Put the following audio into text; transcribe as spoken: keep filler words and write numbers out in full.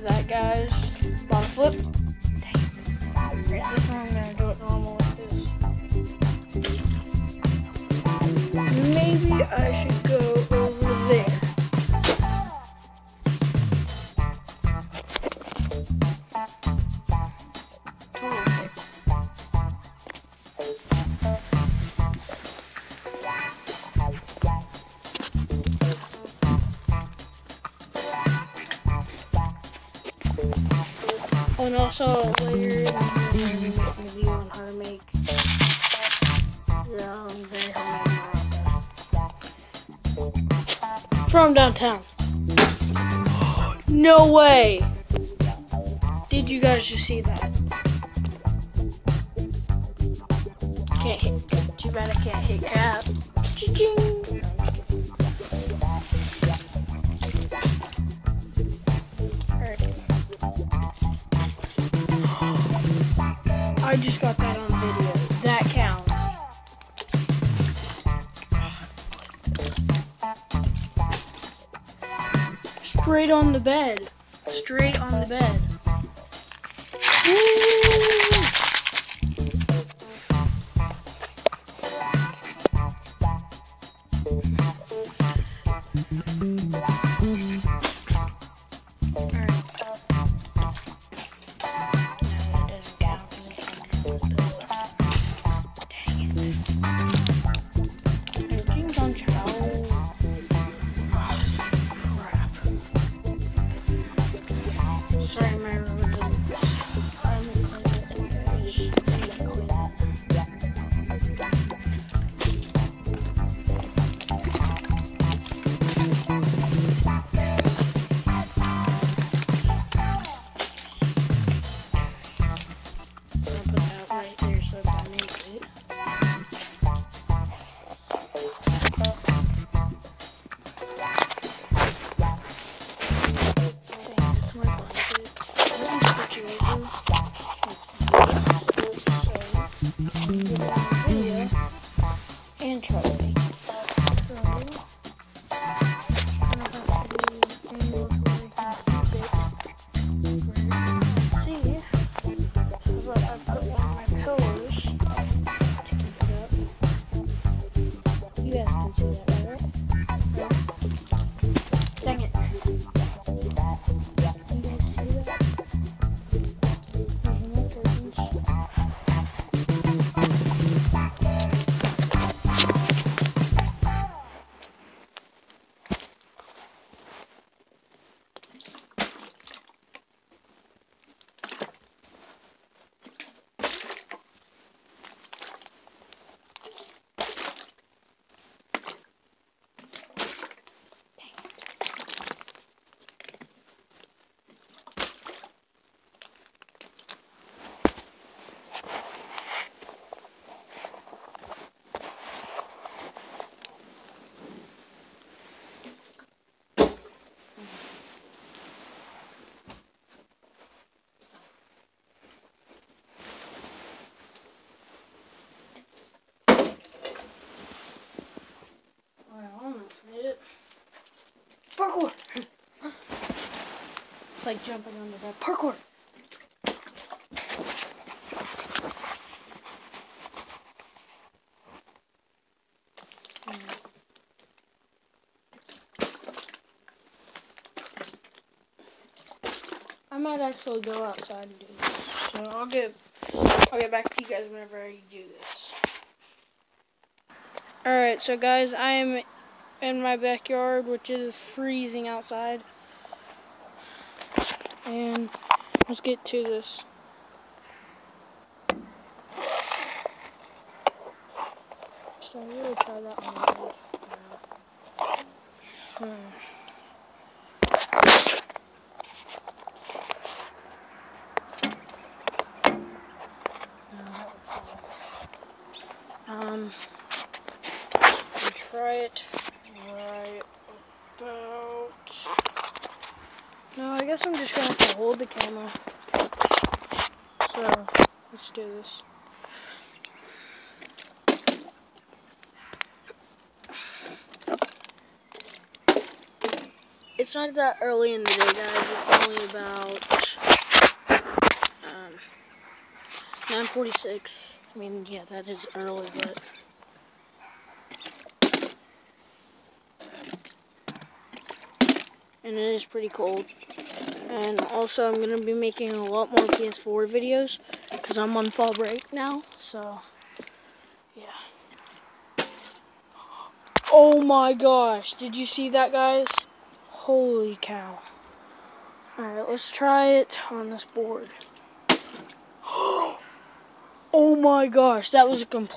that, guys. Bottom flip. Dang. Right, this one I'm gonna do it normal like this. Maybe I should go over there. Oh, and also later I'm going to make a video on how to make your own very homemade maraca from downtown. No way! Did you guys just see that? Can't hit. Too bad I can't hit cap. Cha-ching! I just got that on video. That counts. Straight on the bed. Straight on the bed. Woo! Sorry, my room is I'm put that right there so if I make it. And try to make it. So, I don't have to do angles where I can keep it where you can see. But I put one of my pillows to keep it up. You guys can see that, right? No? Dang it. You guys see that? There's no curtains. Parkour! It's like jumping on the bed. Parkour! I might actually go outside and do this. So I'll get I'll get back to you guys whenever I do this. Alright, so guys, I am in my backyard, which is freezing outside. And let's get to this. So I really try that one. Hmm. Um, try it right about. No, I guess I'm just gonna have to hold the camera. So let's do this. it's not that early in the day, guys. It's only about um, nine forty-six. I mean, yeah, that is early, but and it is pretty cold. And also, I'm gonna be making a lot more P S four videos because I'm on fall break now. So, yeah. Oh my gosh! Did you see that, guys? Holy cow! All right, let's try it on this board. Oh my gosh, that was a complete